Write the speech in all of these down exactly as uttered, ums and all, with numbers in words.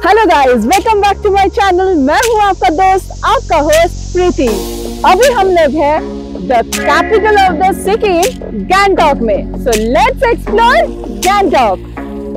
Hello guys, welcome back to my channel. मैं हूं आपका दोस्त, आपका होस्ट प्रीति। अभी हम लोग हैं the capital of the Sikkim, Gangtok में। So let's explore Gangtok.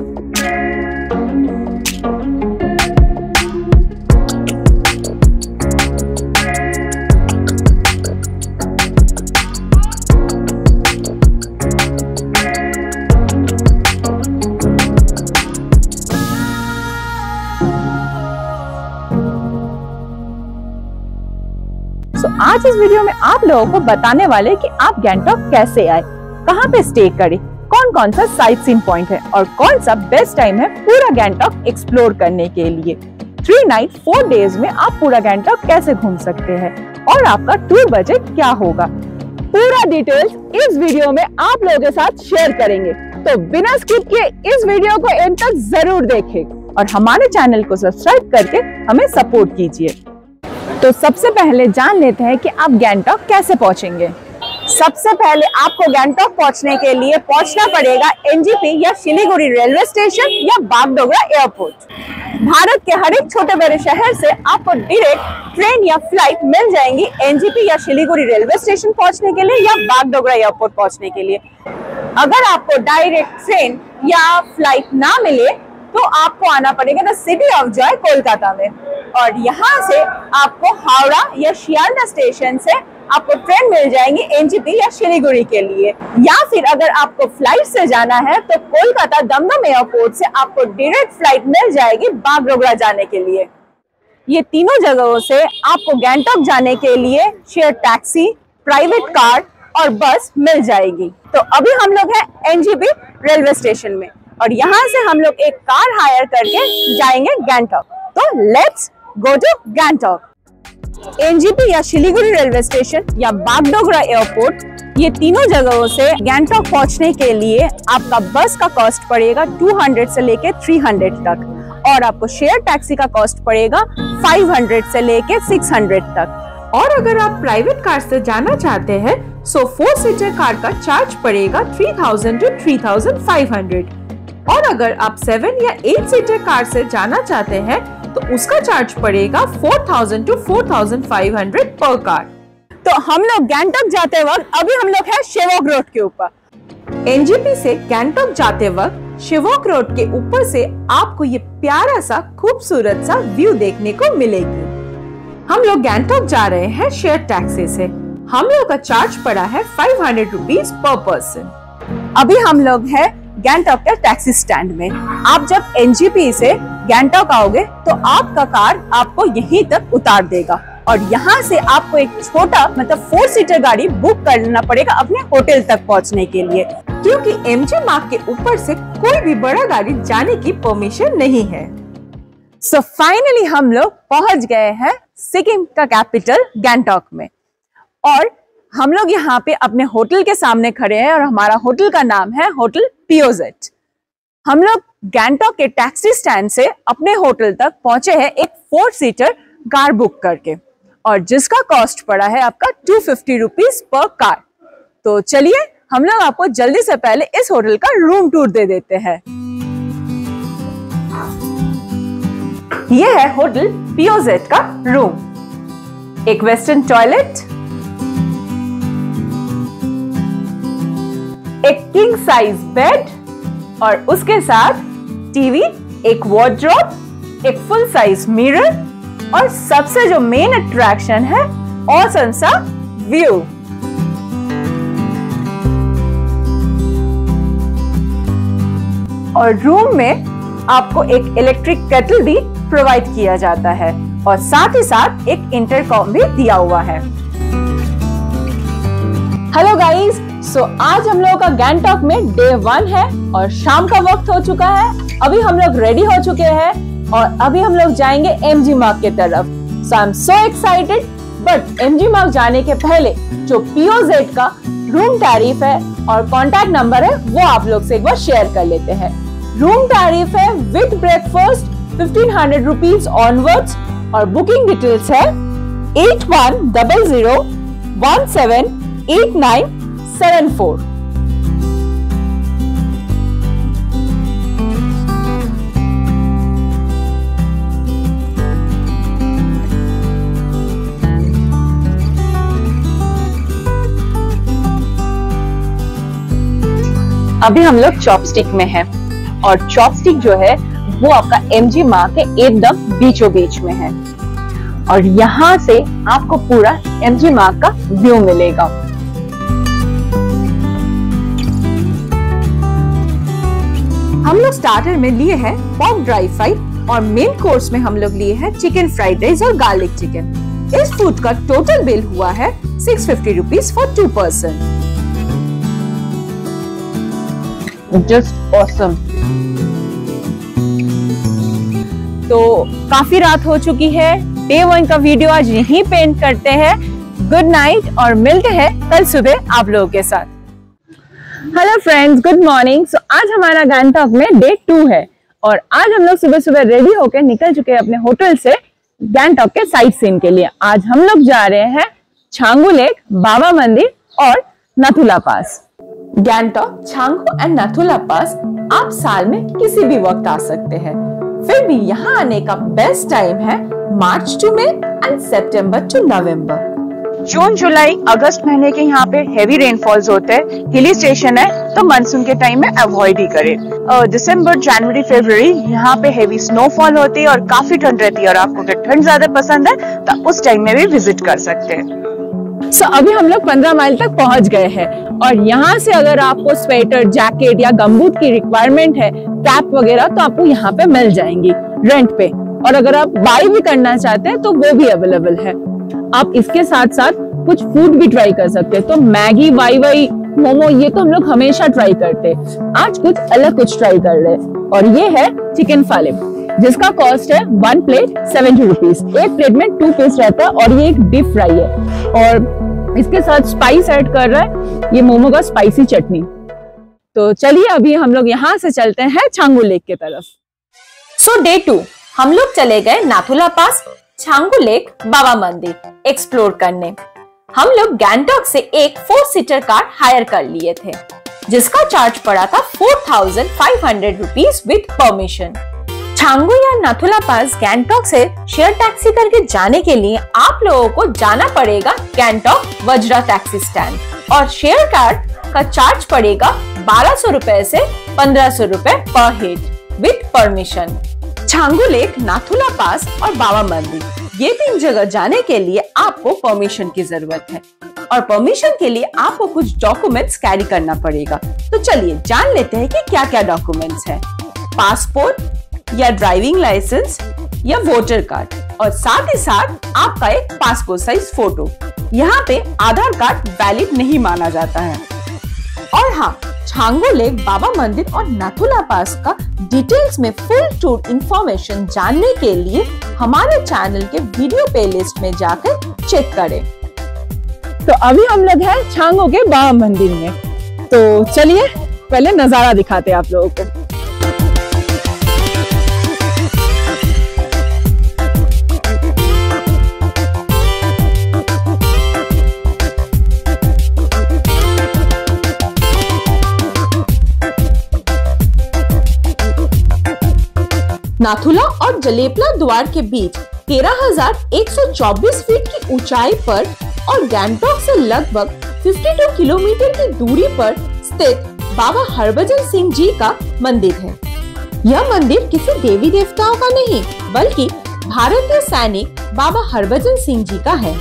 So, आज इस वीडियो में आप लोगों को बताने वाले कि आप गैंगटॉक कैसे आए, कहाँ पे स्टे करें, कौन कौन सा साइट सीन पॉइंट है और कौन सा बेस्ट टाइम है पूरा गैंगटॉक एक्सप्लोर करने के लिए। थ्री नाइट फोर डेज में आप पूरा गैंगटॉक कैसे घूम सकते हैं और आपका टूर बजट क्या होगा, पूरा डिटेल्स इस वीडियो में आप लोगों के साथ शेयर करेंगे। तो बिना स्किप किए इस वीडियो को एंड तक जरूर देखें और हमारे चैनल को सब्सक्राइब करके हमें सपोर्ट कीजिए। तो सबसे पहले जान लेते हैं कि आप गैंगटॉक कैसे पहुंचेंगे। सबसे पहले आपको गैंगटॉक पहुंचने के लिए पहुंचना पड़ेगा एनजेपी या सिलीगुड़ी रेलवे स्टेशन या बागडोगरा एयरपोर्ट। भारत के हर एक छोटे बड़े शहर से आपको डायरेक्ट ट्रेन या फ्लाइट मिल जाएंगी एनजेपी या सिलीगुड़ी रेलवे स्टेशन पहुंचने के लिए या बागडोगरा एयरपोर्ट पहुंचने के लिए। अगर आपको डायरेक्ट ट्रेन या फ्लाइट ना मिले तो आपको आना पड़ेगा the city of joy Kolkata में, और यहाँ से आपको हावड़ा या शियालदा स्टेशन से आपको ट्रेन मिल जाएंगी एनजेपी या सिलीगुड़ी के लिए। या फिर अगर आपको फ्लाइट से जाना है तो कोलकाता दमदम एयरपोर्ट से आपको डायरेक्ट फ्लाइट मिल जाएगी बागडोगरा जाने के लिए। ये तीनों जगहों से आपको गैंगटॉक जाने के लिए शेयर टैक्सी, प्राइवेट कार और बस मिल जाएगी। तो अभी हम लोग हैं एनजेपी रेलवे स्टेशन में और यहाँ से हम लोग एक कार हायर करके जाएंगे गैंगटॉक। तो let's go to Gangtok. NJP या सिलीगुड़ी रेलवे स्टेशन या बागडोगरा एयरपोर्ट, ये तीनों जगहों से गैंगटॉक पहुंचने के लिए आपका बस का कॉस्ट पड़ेगा दो सौ से लेके तीन सौ तक, और आपको शेयर टैक्सी का कॉस्ट पड़ेगा पाँच सौ से लेके छह सौ तक। और अगर आप प्राइवेट कार से जाना चाहते हैं सो फोर सीटर कार का चार्ज पड़ेगा तीन हज़ार टू तीन हज़ार पाँच सौ, और अगर आप सेवन या एट सीटर कार से जाना चाहते हैं तो उसका चार्ज पड़ेगा चार हज़ार टू चार हज़ार पाँच सौ पर कार। तो हम लोग गैंगटॉक जाते वक्त अभी हम लोग हैं शिवोक रोड के ऊपर। एनजेपी से गैंगटॉक जाते वक्त शिवोक रोड के ऊपर से आपको ये प्यारा सा खूबसूरत सा व्यू देखने को मिलेगी। हम लोग गैंगटॉक जा रहे हैं शेयर टैक्सी से। हम लोग का चार्ज पड़ा है five hundred rupees per person. अभी हम लोग हैं गैंगटॉक के टैक्सी स्टैंड में। आप जब एनजेपी से गैंगटॉक आओगे तो आपका कार आपको यहीं तक उतार देगा और यहाँ से आपको एक छोटा मतलब फोर सीटर गाड़ी बुक करना पड़ेगा अपने होटल तक पहुँचने के लिए, क्योंकि एमजी मार्ग के ऊपर से कोई भी बड़ा गाड़ी जाने की परमिशन नहीं है। सो फाइनली हम लोग पहुंच गए हैं सिक्किम का कैपिटल गैंगटॉक में, और हम लोग यहाँ पे अपने होटल के सामने खड़े हैं और हमारा होटल का नाम है होटल पियोजेट। हम लोग गैंगटॉक के टैक्सी स्टैंड से अपने होटल तक पहुंचे हैं एक फोर सीटर कार बुक करके, और जिसका कॉस्ट पड़ा है आपका two fifty rupees per car. तो चलिए हम लोग आपको जल्दी से पहले इस होटल का रूम टूर दे देते हैं। ये है होटल पियोजेट का रूम। एक वेस्टर्न टॉयलेट, एक किंग साइज बेड और उसके साथ टीवी, एक वार्डरोब, एक फुल साइज मिरर और सबसे जो मेन अट्रैक्शन है ऑसम सा व्यू। और रूम में आपको एक इलेक्ट्रिक केटल भी प्रोवाइड किया जाता है और साथ ही साथ एक इंटरकॉम भी दिया हुआ है। हेलो गाइस, सो आज हम लोगों का गैंगटॉक में डे वन है और शाम का वक्त हो चुका है। अभी हम लोग रेडी हो चुके हैं और अभी हम लोग जाएंगे एमजी मार्ग की तरफ। So I am so excited, but MG Marg जाने के पहले जो पियोजेट का रूम टैरिफ है और कॉन्टैक्ट नंबर है वो आप लोग से एक बार शेयर कर लेते हैं। रूम टैरिफ है with breakfast fifteen hundred rupees onwards और बुकिंग डिटेल्स है eight one double zero one seven eight nine seven four. अभी हम लोग चॉपस्टिक में हैं और चॉपस्टिक जो है वो आपका एमजी मार्ग के एकदम बीचों बीच में है और यहाँ से आपको पूरा एमजी मार्ग का व्यू मिलेगा। हम लोग स्टार्टर में लिए हैं पॉर्क ड्राई फ्राई और मेन कोर्स में हम लोग लिए हैं चिकन फ्राइड राइस और गार्लिक चिकन। इस फूड का टोटल बिल हुआ है six fifty rupees for two person. Just awesome. तो काफी रात हो चुकी है, डे वन का वीडियो आज यहीं पे एंड करते हैं। गुड नाइट और मिलते हैं कल सुबह आप लोगों के साथ। Hello friends, good morning. So आज हमारा गैंगटॉक में डे टू है और आज हम लोग सुबह सुबह रेडी होकर निकल चुके हैं अपने होटल से गैंगटॉक के साइट सीन के लिए। आज हम लोग जा रहे हैं छांगू लेक, बाबा मंदिर और Nathula pass. Gangtok, Changu and Nathula pass आप साल में किसी भी वक्त आ सकते हैं, फिर भी यहाँ आने का बेस्ट टाइम है March to May and September to November. जून, जुलाई, अगस्त महीने के यहाँ पे हेवी रेनफॉल्स होते हैं। हिली स्टेशन है तो मानसून के टाइम में अवॉइड ही करें। दिसंबर, जनवरी, फरवरी यहाँ पे हेवी स्नोफॉल होती है और काफी ठंड रहती है और आपको अगर ठंड ज्यादा पसंद है तो उस टाइम में भी विजिट कर सकते हैं। सो so, अभी हम लोग पंद्रह माइल तक पहुंच गए हैं और यहाँ से अगर आपको स्वेटर, जैकेट या गमबूट की रिक्वायरमेंट है, कैप वगैरह, तो आपको यहाँ पे मिल जाएंगी रेंट पे। और अगर आप बाई भी करना चाहते हैं तो वो भी अवेलेबल है। आप इसके साथ साथ कुछ फूड भी ट्राई कर सकते हैं। तो मैगी, वाई वाई, मोमो, ये तो हम लोग हमेशा ट्राई करते हैं। आज कुछ अलग कुछ ट्राई कर रहे हैं और ये है चिकन फालिप, जिसका कॉस्ट है वन प्लेट सेवेंटी रुपीज। एक प्लेट में टू पीस रहता है और ये एक डीप फ्राई है और इसके साथ स्पाइस ऐड कर रहा है ये मोमो का स्पाइसी चटनी। तो चलिए अभी हम लोग यहाँ से चलते हैं छांगू लेक की तरफ। सो डे टू हम लोग चले गए Nathula pass, Changu lake, Baba Mandir explore करने। हम लोग गैंगटॉक से एक फोर सीटर कार हायर कर लिए थे, जिसका चार्ज पड़ा था four thousand five hundred rupees with permission. Changu या नाथुला पास गैंगटॉक से शेयर टैक्सी करके जाने के लिए आप लोगों को जाना पड़ेगा गैंगटॉक वज्रा टैक्सी स्टैंड और शेयर कार का चार्ज पड़ेगा बारह सौ रुपए से पंद्रह सौ रुपए per head with permission. Changu lake, Nathula pass और बाबा मंदिर, ये तीन जगह जाने के लिए आपको परमिशन की जरूरत है और परमिशन के लिए आपको कुछ डॉक्यूमेंट्स कैरी करना पड़ेगा। तो चलिए जान लेते हैं कि क्या क्या डॉक्यूमेंट्स है। पासपोर्ट या ड्राइविंग लाइसेंस या वोटर कार्ड और साथ ही साथ आपका एक पासपोर्ट साइज फोटो। यहाँ पे आधार कार्ड वैलिड नहीं माना जाता है। और हाँ, छांगू लेक, बाबा मंदिर और नाथुला पास का डिटेल्स में फुल टूर इंफॉर्मेशन जानने के लिए हमारे चैनल के वीडियो प्लेलिस्ट में जाकर चेक करें। तो अभी हम लोग हैं छांगू के बाबा मंदिर में, तो चलिए पहले नजारा दिखाते हैं आप लोगों को। नाथुला और जलेपला द्वार के बीच तेरह हजार एक सौ चौबीस फीट की ऊंचाई पर और गैंगटॉक से लगभग बावन किलोमीटर की दूरी पर स्थित बाबा हरभजन सिंह जी का मंदिर है। यह मंदिर किसी देवी देवताओं का नहीं बल्कि भारतीय सैनिक बाबा हरभजन सिंह जी का है।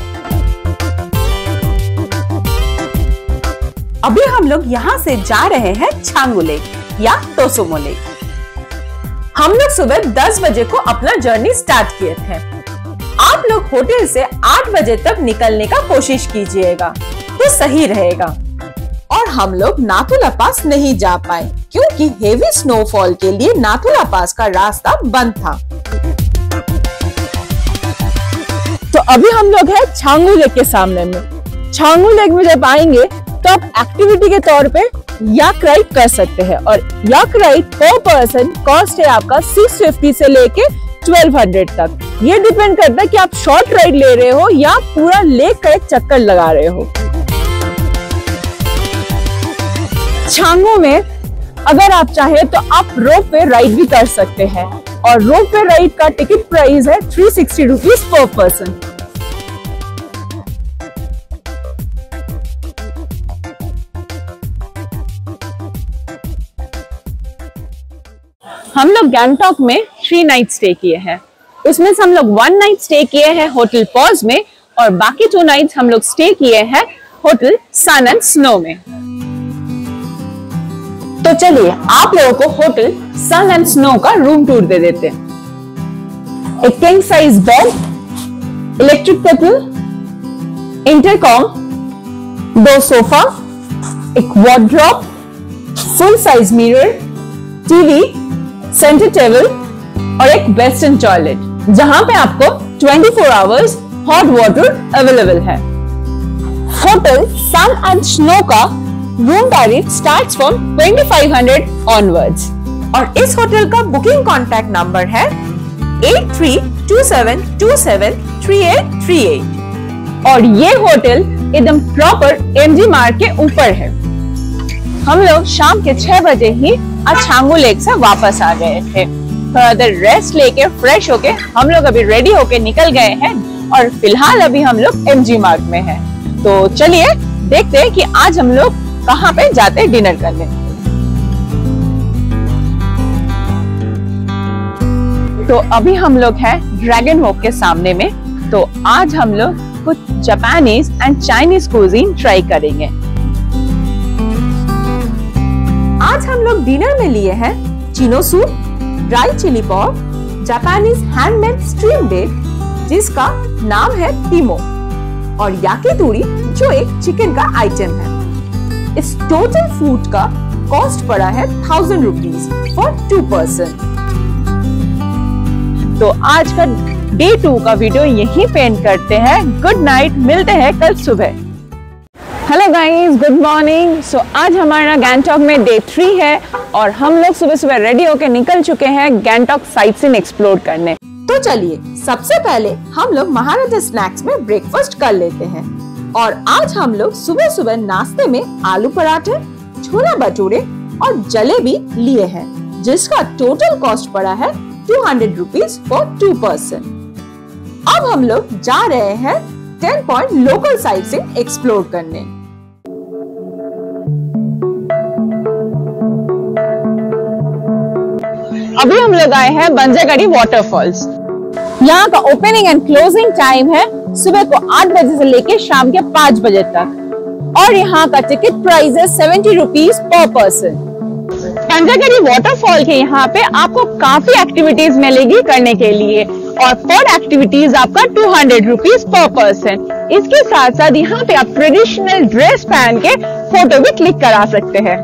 अभी हम लोग यहाँ से जा रहे हैं छांगू लेक या तोसुमो लेक। हम लोग सुबह दस बजे को अपना जर्नी स्टार्ट किए थे। आप लोग होटल से आठ बजे तक निकलने का कोशिश कीजिएगा तो सही रहेगा। और हम लोग नाथुला पास नहीं जा पाए क्योंकि हेवी स्नोफॉल के लिए नाथुला पास का रास्ता बंद था। तो अभी हम लोग हैं छांगू लेक के सामने में। छांगू लेक में जब आएंगे तो आप एक्टिविटी के तौर पे याक राइड कर सकते हैं और yak ride per person cost है आपका सिक्स फिफ्टी से लेके ट्वेल्व हंड्रेड तक। ये डिपेंड करता है कि आप शॉर्ट राइड ले रहे हो या पूरा लेक का एक चक्कर लगा रहे हो। छांगू में अगर आप चाहे तो आप रोप वे राइड भी कर सकते हैं और रोप वे राइड का टिकट प्राइस है three sixty rupees per person. हम लोग गैंगटॉक में थ्री नाइट स्टे किए हैं। उसमें से हम लोग वन नाइट स्टे किए हैं होटल पॉज में और बाकी टू नाइट्स हम लोग स्टे किए हैं होटल सन एंड स्नो में। तो चलिए आप लोगों को होटल सन एंड स्नो का रूम टूर दे देते हैं। एक king size bed, electric kettle, intercom, दो सोफा, एक wardrobe, full size mirror, TV, centre table और एक वेस्टर्न टॉयलेट, जहां पे आपको twenty four hours hot water available है। होटल सन एंड स्नो का room tariff starts from twenty five hundred onwards और इस होटल का बुकिंग कॉन्टैक्ट नंबर है eight three two seven to seven three eight three eight और ये hotel एकदम proper MG मार्ग के ऊपर है। हम लोग शाम के छह बजे ही अछांगू लेक से वापस आ गए थे। थोड़ा देर रेस्ट लेके फ्रेश होके हम लोग अभी रेडी होके निकल गए हैं और फिलहाल अभी हम लोग एमजी मार्ग में हैं। तो चलिए देखते हैं कि आज हम लोग कहाँ पे जाते हैं डिनर करने। तो अभी हम लोग हैं ड्रैगन वॉक के सामने में। तो आज हम लोग कुछ Japanese and Chinese cuisine try करेंगे। आज हम लोग डिनर में लिए हैं चिनो सूप, ड्राई चिली पॉप, जापानीज हैंडमेड स्ट्रीम बेक जिसका नाम है टीमो और याकितोरी जो एक चिकन का आइटम है। इस टोटल फूड का कॉस्ट पड़ा है thousand rupees for two person. तो आज का डे टू का वीडियो यहीं पे एंड करते हैं। गुड नाइट, मिलते हैं कल सुबह। Hello guys, good morning. So आज हमारा गैंगटॉक में डे थ्री है और हम लोग सुबह सुबह रेडी होकर निकल चुके हैं गैंगटॉक साइटसीइंग एक्सप्लोर करने। तो चलिए सबसे पहले हम लोग महाराजा स्नैक्स में ब्रेकफास्ट कर लेते हैं और आज हम लोग सुबह सुबह नाश्ते में आलू पराठे, छोला भटूरे और जलेबी लिए हैं जिसका टोटल कॉस्ट पड़ा है two hundred rupees for two person. अब हम लोग जा रहे हैं ten point local sightseeing explore करने। अभी हम लोग आए हैं बंजागढ़ी वाटरफॉल्स। यहाँ का ओपनिंग एंड क्लोजिंग टाइम है सुबह को आठ बजे से लेके शाम के पाँच बजे तक और यहाँ का टिकट प्राइस है seventy rupees per person. Banjhakri waterfall के यहाँ पे आपको काफी एक्टिविटीज मिलेगी करने के लिए और पर एक्टिविटीज आपका two hundred rupees per person. इसके साथ साथ यहाँ पे आप ट्रेडिशनल ड्रेस पहन के फोटो भी क्लिक करा सकते हैं।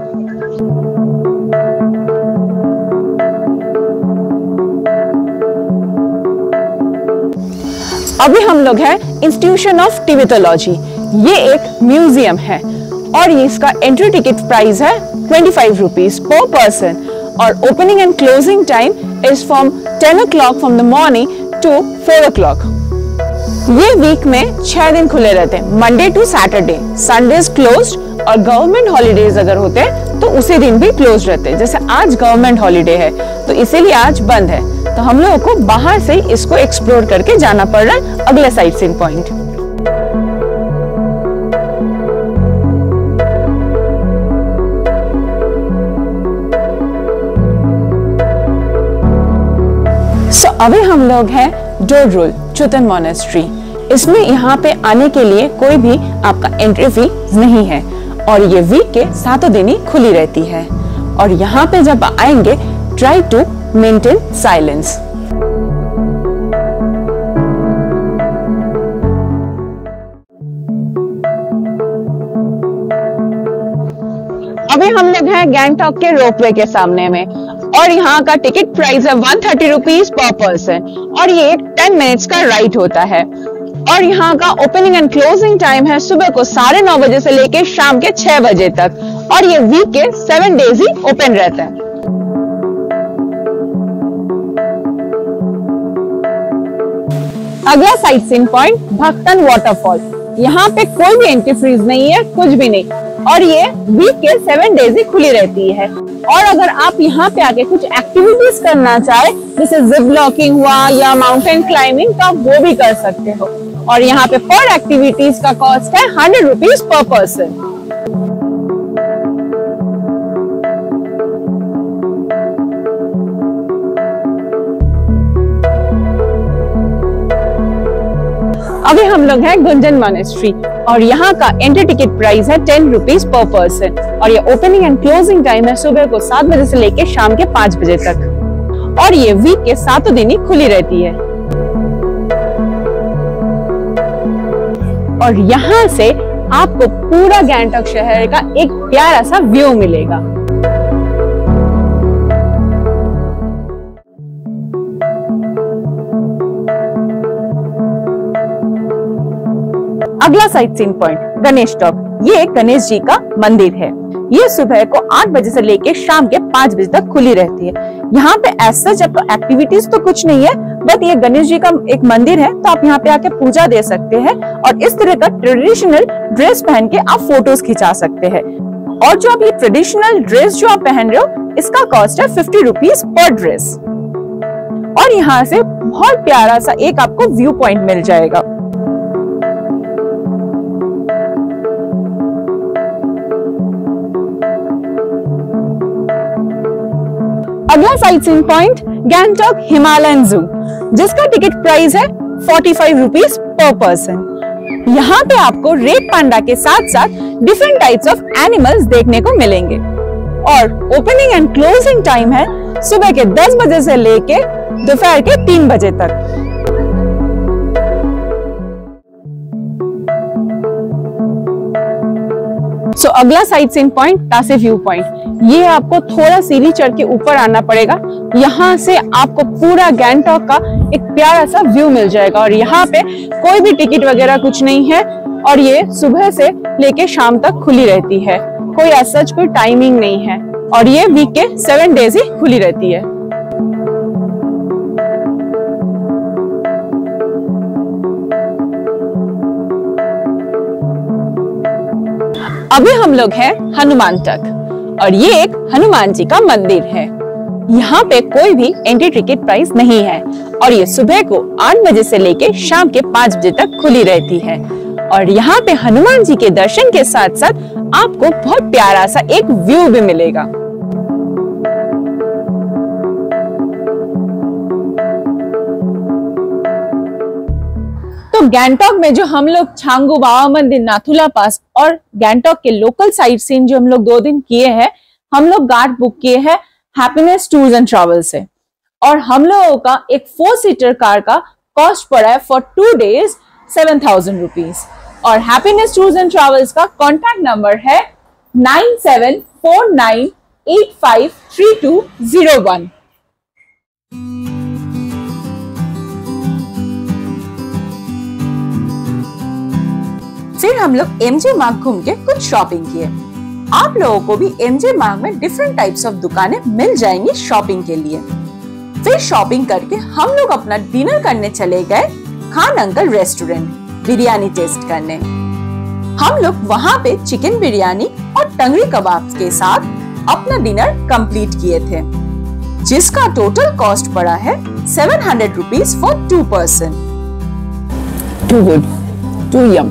अभी हम लोग हैं इंस्टीट्यूशन ऑफ टिबेटोलॉजी। ये एक म्यूजियम है और ये इसका एंट्री टिकट प्राइस है twenty five rupees per person और opening and closing time is from ten o'clock from the morning to four o'clock. ये वीक में छह दिन खुले रहते हैं, Monday to Saturday. Sundays closed और गवर्नमेंट हॉलीडेज अगर होते हैं तो उसी दिन भी क्लोज रहते हैं। जैसे आज गवर्नमेंट हॉलीडे है तो इसीलिए आज बंद है। तो हम लोगों को बाहर से इसको एक्सप्लोर करके जाना पड़ रहा है अगले साइटसीइंग पॉइंट। सो so, अभी हम लोग हैं डोडरुल चुतन मोनेस्ट्री। इसमें यहाँ पे आने के लिए कोई भी आपका एंट्री फी नहीं है और ये वीक के सातों दिन ही खुली रहती है। और यहाँ पे जब आएंगे ट्राई टू मेंटेन साइलेंस। अभी हम लोग हैं गैंगटॉक के रोपवे के सामने में और यहाँ का टिकट प्राइस है one thirty rupees per person और ये एक टेन मिनट्स का राइड होता है। और यहाँ का ओपनिंग एंड क्लोजिंग टाइम है सुबह को साढ़े नौ बजे से लेके शाम के छह बजे तक और ये वीक के सेवन डेज ही ओपन रहता है। अगला साइटसीइंग पॉइंट भक्तन वाटरफॉल। यहाँ पे कोई भी एंट्री फीस नहीं है, कुछ भी नहीं और ये वीक के सेवन डेज ही खुली रहती है। और अगर आप यहाँ पे आके कुछ एक्टिविटीज करना चाहे जैसे जिप लॉकिंग हुआ या माउंटेन क्लाइंबिंग का वो भी कर सकते हो और यहाँ पे पर एक्टिविटीज का कॉस्ट है हंड्रेड रुपीज पर पर्सन। अभी हम लोग हैं गुंजन मॉनेस्ट्री और यहाँ का एंट्री टिकट प्राइस है टेन रुपीज पर पर्सन और ये ओपनिंग एंड क्लोजिंग टाइम है सुबह को सात बजे से लेके शाम के पाँच बजे तक और ये वीक के सातों दिन ही खुली रहती है। और यहाँ से आपको पूरा गैंगटॉक शहर का एक प्यारा सा व्यू मिलेगा। अगला sightseeing point Ganesh top. ये गणेश जी का मंदिर है। ये सुबह को आठ बजे से लेके शाम के पाँच बजे तक खुली रहती है। यहाँ पे ऐसा जब तो एक्टिविटीज तो कुछ नहीं है, बट ये गणेश जी का एक मंदिर है तो आप यहाँ पे आके पूजा दे सकते हैं और इस तरह का ट्रेडिशनल ड्रेस पहन के आप फोटोज खिंचा सकते हैं। और जो आप ये ट्रेडिशनल ड्रेस जो आप पहन रहे हो इसका कॉस्ट है फिफ्टी रुपीज पर ड्रेस। और यहाँ से बहुत प्यारा सा एक आपको व्यू पॉइंट मिल जाएगा। अगला sightseeing point Gangtok Himalayan zoo, जिसका टिकट प्राइस है forty five rupees per person. यहाँ पे आपको रेड पांडा के साथ साथ डिफरेंट टाइप्स ऑफ एनिमल्स देखने को मिलेंगे और ओपनिंग एंड क्लोजिंग टाइम है सुबह के दस बजे से लेके दोपहर के तीन बजे तक। सो so, अगला sightseeing point Tashi view point. ये आपको थोड़ा सीढ़ी चढ़ के ऊपर आना पड़ेगा। यहाँ से आपको पूरा गैंगटॉक का एक प्यारा सा व्यू मिल जाएगा और यहाँ पे कोई भी टिकट वगैरह कुछ नहीं है और ये सुबह से लेके शाम तक खुली रहती है। कोई ऐसा कोई टाइमिंग नहीं है और ये वीक के सेवन डेज ही खुली रहती है। अभी हम लोग हैं हनुमान तक और ये एक हनुमान जी का मंदिर है। यहाँ पे कोई भी एंट्री टिकट प्राइस नहीं है और ये सुबह को आठ बजे से लेके शाम के पाँच बजे तक खुली रहती है। और यहाँ पे हनुमान जी के दर्शन के साथ साथ आपको बहुत प्यारा सा एक व्यू भी मिलेगा। तो गैंगटॉक में जो हम लोग छांगू बाबा मंदिर, नाथुला पास और गैंगटॉक के लोकल साइट सीन जो हम लोग दो दिन किए हैं, हम लोग गार्ड बुक किए हैं हैप्पीनेस टूर्स एंड ट्रैवल से और हम लोगों का एक फोर सीटर कार का कॉस्ट पड़ा है for two days seven thousand rupees. और हैप्पीनेस टूर्स एंड ट्रैवल्स का कॉन्टैक्ट नंबर है nine seven four nine eight five three two zero one. फिर हम लोग एमजे मार्ग घूम के कुछ शॉपिंग किए। आप लोगों को भी एमजे मार्ग में डिफरेंट टाइप्स ऑफ दुकानें मिल जाएंगी शॉपिंग के लिए। फिर शॉपिंग करके हम लोग अपना डिनर करने चले गए Khan uncle restaurant biryani taste करने। हम लोग वहाँ पे चिकन बिरयानी और टंगड़ी कबाब के साथ अपना डिनर कंप्लीट किए थे, जिसका टोटल कॉस्ट पड़ा है seven hundred rupees for two person. Too good, too yum.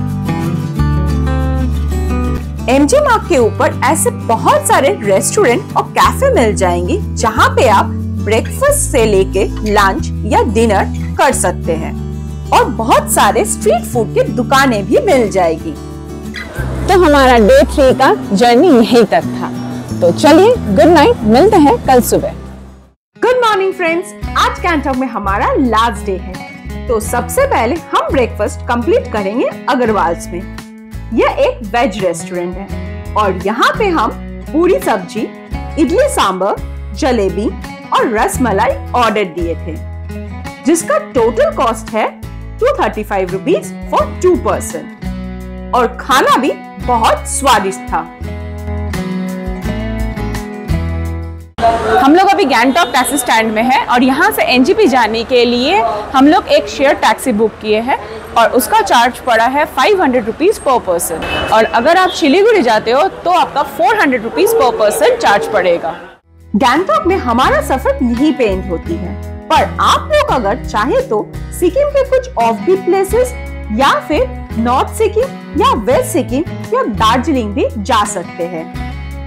MG Marg के ऊपर ऐसे बहुत सारे रेस्टोरेंट और कैफे मिल जाएंगे जहाँ पे आप ब्रेकफास्ट से लेके लंच या डिनर कर सकते हैं और बहुत सारे स्ट्रीट फूड की दुकानें भी मिल जाएगी। तो हमारा डे थ्री का जर्नी यहीं तक था। तो चलिए गुड नाइट, मिलते हैं कल सुबह। गुड मॉर्निंग फ्रेंड्स, आज गैंगटॉक में हमारा लास्ट डे है। तो सबसे पहले हम ब्रेकफास्ट कंप्लीट करेंगे अग्रवाल्स में। यह एक वेज रेस्टोरेंट है और यहाँ पे हम पूरी सब्जी, इडली सांभर, जलेबी और रसमलाई ऑर्डर दिए थे, जिसका टोटल कॉस्ट है two thirty five rupees for two person और खाना भी बहुत स्वादिष्ट था। हम लोग अभी गैंगटॉक टैक्सी स्टैंड में है और यहाँ से एनजेपी जाने के लिए हम लोग एक शेयर टैक्सी बुक किए हैं और उसका चार्ज पड़ा है five hundred rupees per person. और अगर आप सिलीगुड़ी जाते हो तो आपका four hundred rupees per person charge पड़ेगा। गैंगटॉक में हमारा सफर यहीं पे एंड होती है, पर आप लोग अगर चाहे तो सिक्किम के कुछ ऑफ बीट प्लेसेस या फिर नॉर्थ सिक्किम या वेस्ट सिक्किम या दार्जिलिंग भी जा सकते हैं।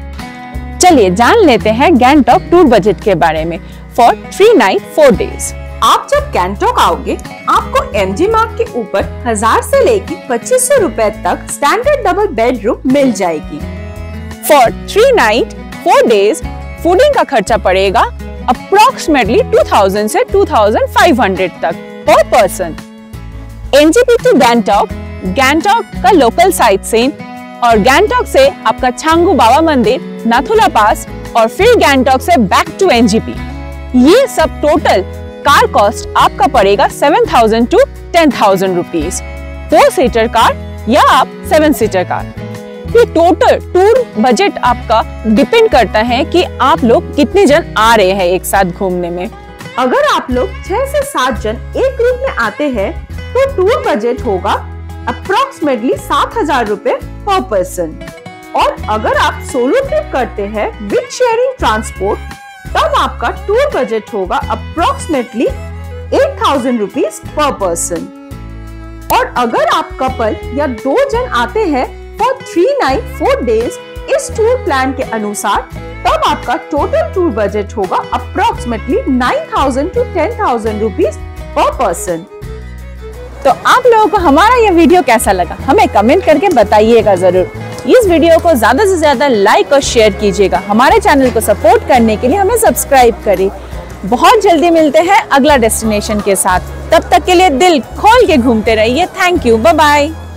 चलिए जान लेते हैं गैंगटॉक टूर बजट के बारे में for three night four days. आप जब गैंगटॉक आओगे आपको एमजी मार्ग के ऊपर हजार से लेके पच्चीस सौ रुपए तक स्टैंडर्ड डबल बेडरूम मिल जाएगी। For three night four days fooding का खर्चा पड़ेगा अप्रोक्सीमेटली टू थाउजेंड से टू थाउजेंड फाइव हंड्रेड तक per person. NJP to Gangtok, Gangtok का लोकल साइट सीन और गैंगटॉक से आपका छांगू बाबा मंदिर, नाथुला पास और फिर गैंगटॉक से बैक टू एनजेपी, ये सब टोटल कार कॉस्ट आपका पड़ेगा seven thousand to ten thousand rupees. Four seater car या आप सेवन सीटर कार। ये टोटल टूर बजट आपका डिपेंड करता है कि आप लोग कितने जन आ रहे हैं एक साथ घूमने में। अगर आप लोग छह से सात जन एक ग्रुप में आते हैं तो टूर बजट होगा अप्रोक्सीमेटली सात हजार रुपए पर पर्सन। और अगर आप सोलो ट्रिप करते हैं विद शेयरिंग ट्रांसपोर्ट तब आपका टूर बजट होगा approximately eight thousand rupees per person. और अगर आप कपल या दो जन आते हैं for three night four days इस टूर प्लान के अनुसार तब आपका टोटल टूर बजट होगा approximately nine thousand to ten thousand rupees per person. तो आप लोगों को हमारा यह वीडियो कैसा लगा हमें कमेंट करके बताइएगा जरूर। इस वीडियो को ज्यादा से ज्यादा लाइक और शेयर कीजिएगा। हमारे चैनल को सपोर्ट करने के लिए हमें सब्सक्राइब करें। बहुत जल्दी मिलते हैं अगला डेस्टिनेशन के साथ। तब तक के लिए दिल खोल के घूमते रहिए। Thank you, bye bye.